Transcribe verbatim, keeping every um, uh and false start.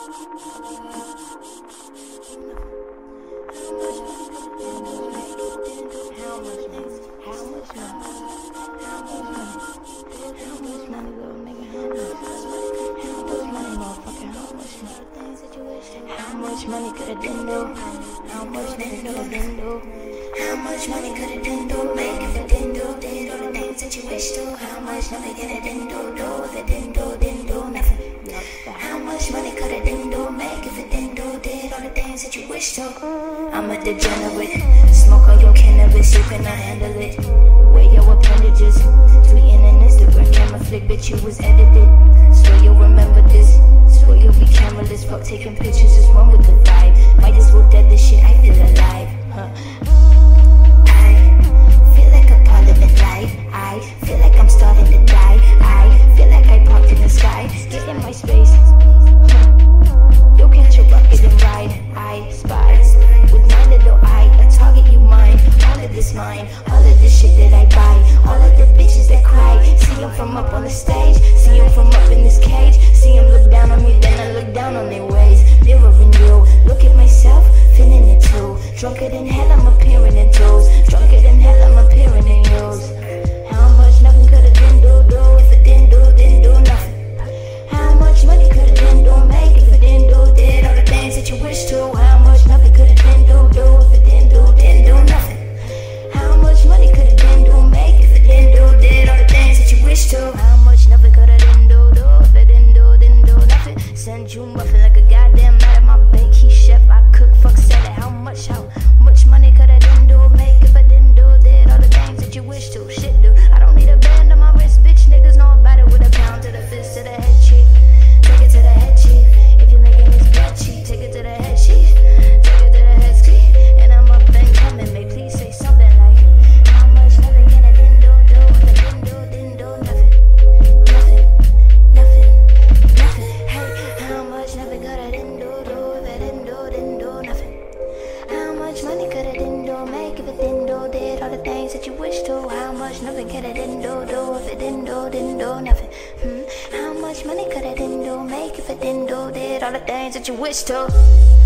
How much money could it been do? How much money could it been do? How much money could it been do? Make if it didn't do, did all the things that you wish to. How much money could it didn't do? Do if it didn't do, didn't do nothing. How much money could it didn't do? Make if it didn't do, did all the things that you wish to. I'm a degenerate. Smoke on your cannabis, you cannot handle it. Wear your appendages. Tweeting in Instagram, camera flick, bitch, you was edited. Swear you'll remember this. Swear you'll be cameraless. Fuck taking pictures, just run with the vibe. Might as well dead this shit, I feel alive. Huh. I feel like a parliament life. I feel like I'm starting to die. I feel like I popped in the sky. Get in my space. You'll catch a rocket and ride. I spy with my little eye. A target you mine. All of this mine. All of this shit that I buy. All of the bitches that cry. See them from up on the stage. See them from up in this cage. See them look down on me, then I look down on their ways. Mirroring you. Look at myself, feeling it too. Drunker than hell, I'm appearing in toes. Drunker than hell, I'm appearing in yours. How much nothing could've been do, do. If it didn't do, didn't do nothing. How much money could've been do, make if it didn't do, did all the things that you wish to. How much nothing could've been do, do. If it didn't do, didn't do nothing. How much money could've been do, make if it didn't do, did all the things that you wish to. How much nothing could've been do, do. If it didn't do, didn't do nothing. Send you muffin like a goddamn man. My bake, he chef, I cook, fuck, sell it. How much, how much money could I didn't do, make if I didn't do, did all the things that you wish to. Shit, dude, I don't need a band on my wrist, bitch. Niggas know about it with a pound to the fist to the head chief. Take it to the head chief. If you're making this bad cheap, take it to the head chief. Take it to the head chief. And I'm up and coming, may please say something like, how much nothing can I didn't do, do, if I didn't do, didn't do nothing. Nothing, nothing, nothing. Hey, how much nothing could I didn't do, do, if I didn't do, didn't do nothing. How much money could I didn't do, make if it didn't do, did all the things that you wish to. How much nothing could I didn't do, do, if it didn't do, didn't do nothing. Hmm. How much money could I didn't do, make if it didn't do, did all the things that you wish to.